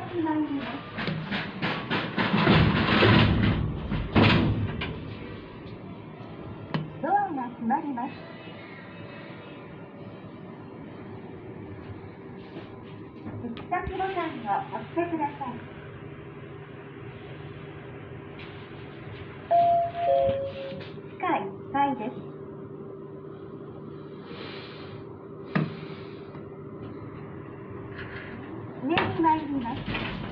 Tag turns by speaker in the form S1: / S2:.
S1: に参ります。ドアが閉まります。行き先ボタンを押してください。地下1階です。上に参ります。